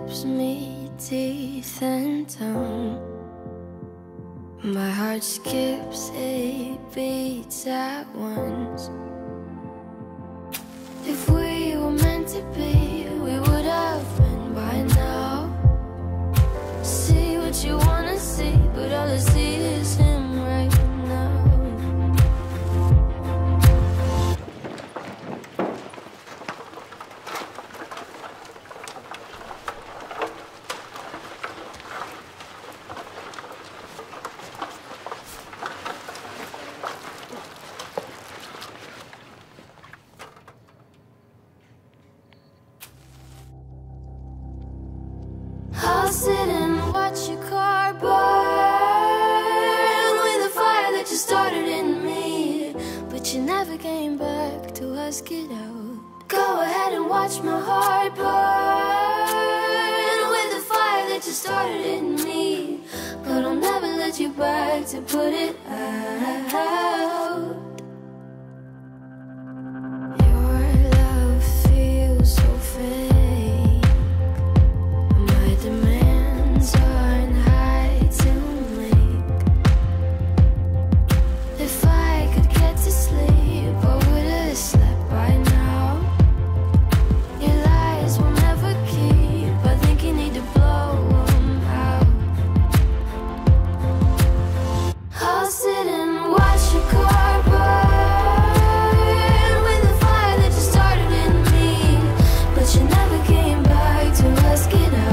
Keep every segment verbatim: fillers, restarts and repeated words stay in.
gives me teeth and tongue. My heart skips eight beats at once. If we were meant to be, we would have been by now. See what you wanna see, but all I see is him right now. I'll sit and watch your car burn with the fire that you started in me, but you never came back to ask it out. Go ahead and watch my heart burn with the fire that you started in me, but I'll never let you back to put it out. Your love feels so fake. Demands aren't high to make. If I could get to sleep, I would have slept by now. Your lies will never keep. I think you need to blow them out. I'll sit and watch your car burn with the fire that you started in me, but you never came back to ask it out.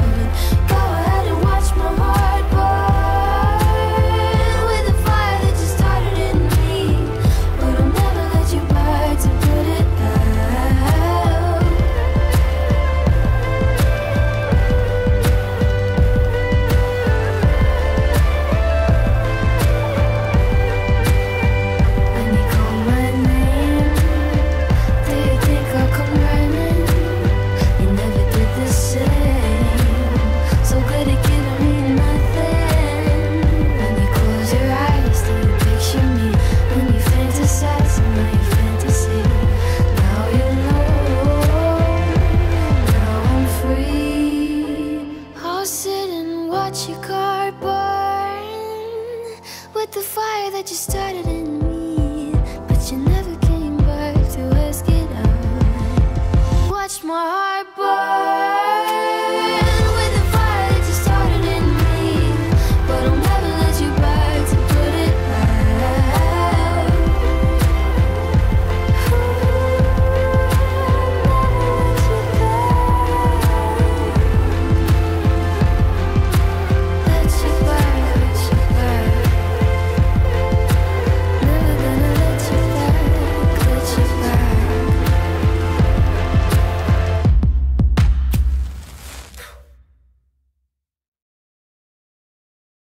My heart